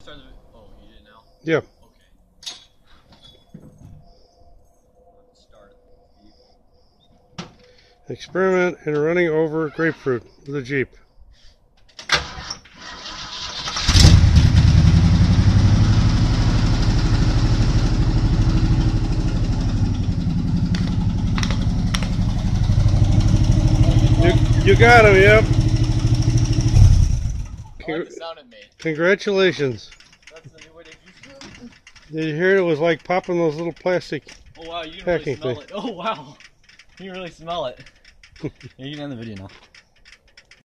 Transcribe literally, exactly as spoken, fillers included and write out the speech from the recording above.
start the... Oh, you did now? Yeah. Okay. Start. Experiment in running over grapefruit with a Jeep. You, you got him, yep. I like the sound it made. Congratulations. That's the new way to juice. Did you hear it? It was like popping those little plastic Oh wow, you can packing really smell thing. it. Oh wow. You can really smell it. Yeah, you can end the video now.